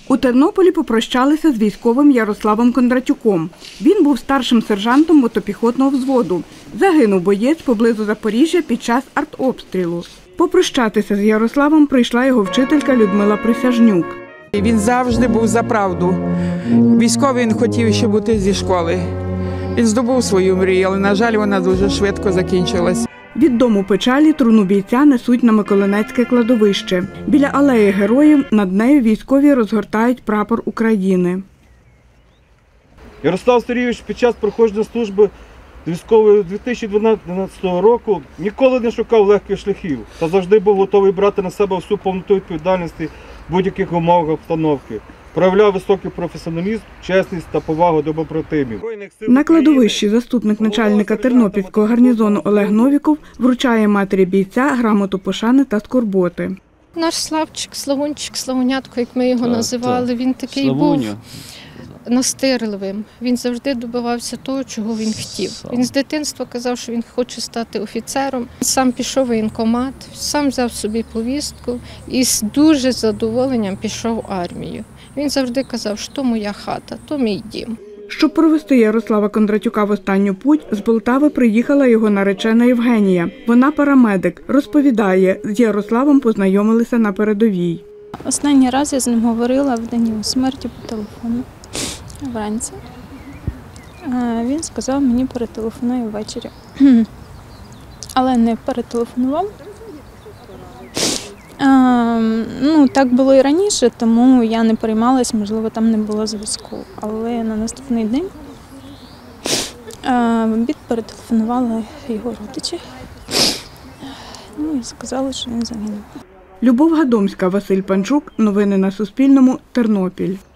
У Тернополі попрощалися з військовим Ярославом Кондратюком. Він був старшим сержантом мотопіхотного взводу. Загинув боєць поблизу Запоріжжя під час артобстрілу. Попрощатися з Ярославом прийшла його вчителька Людмила Присяжнюк. Він завжди був за правду. Військовий він хотів ще бути зі школи. Він здобув свою мрію, але, на жаль, вона дуже швидко закінчилась. Від дому печалі труну бійця несуть на Миколинецьке кладовище. Біля алеї героїв над нею військові розгортають прапор України. Ярослав Сергійович під час проходження служби військової 2012 року ніколи не шукав легких шляхів та завжди був готовий брати на себе всю повноту відповідальності в будь-яких умовах обстановки. Проявляв високий професіоналізм, чесність та повагу до побратимів. На кладовищі заступник начальника Тернопільського гарнізону Олег Новіков вручає матері бійця грамоту пошани та скорботи. Наш Славчик, Славунчик, Славунятко, як ми його називали, він такий був настирливим. Він завжди добивався того, чого він хотів. Він з дитинства казав, що він хоче стати офіцером. Сам пішов в воєнкомат, сам взяв собі повістку і з дуже задоволенням пішов в армію. Він завжди казав, що то моя хата, то мій дім. Щоб провести Ярослава Кондратюка в останню путь, з Полтави приїхала його наречена Євгенія. Вона парамедик. Розповідає, з Ярославом познайомилися на передовій. Останній раз я з ним говорила в день його смерті по телефону вранці. Він сказав, мені перетелефонує ввечері. Але не перетелефонував. Так було і раніше, тому я не переймалась, можливо, там не було зв'язку. Але на наступний день перетелефонували його родичі і сказали, що він загинув. Любов Гадомська, Василь Панчук. Новини на Суспільному. Тернопіль.